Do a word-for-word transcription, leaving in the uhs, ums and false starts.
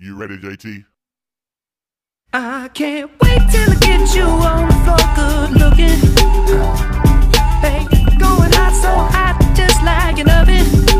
You ready, J T? I can't wait till I get you on the floor, good looking. Hey, going hot, so hot, just like an oven.